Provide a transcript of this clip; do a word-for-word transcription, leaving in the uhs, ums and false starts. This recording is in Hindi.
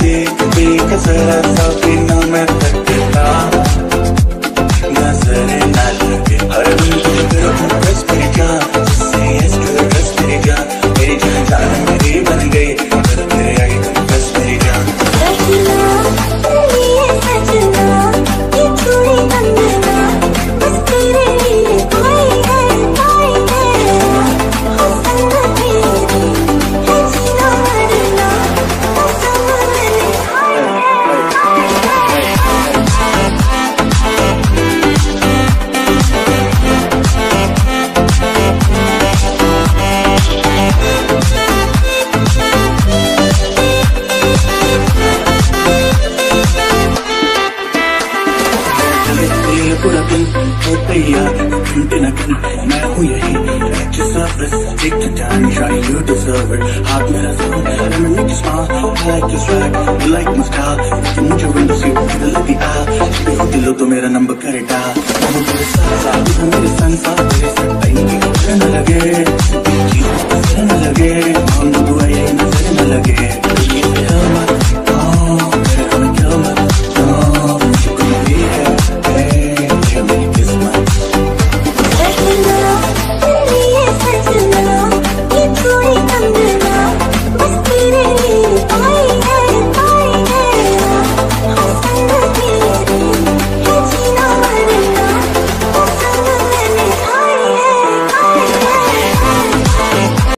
देख देख जरा सा बिना मैं थकता, नजर ना लगे हर दिन तुझे करूँ बस मेरी जान, जिससे यस टू बस मेरी जान, मेरी जान जान मेरी बन गई, कर तेरे आगे तुम बस मेरी जान। सजना लिए सजना ये चूड़ी कंगना, बस तेरे लिए पाई है पाई है, हो संग तेरी है जीना मरना, कसम मैंने खाई है खाई पूरा दिन हो तैयार घंटे न घंटे मैं हूँ यही, take the time, try you deserve it, हाथ मेरा ज़रूर let me make you smile, I like your swag, you like my style, तुम मुझे window seat पे लगी आ, जब भी हो दिलो तो मेरा नंबर करे डाल, मैं तेरे साथ साथ तू मेरे संग साथ तेरे साथ टाइम की खबर न लगे।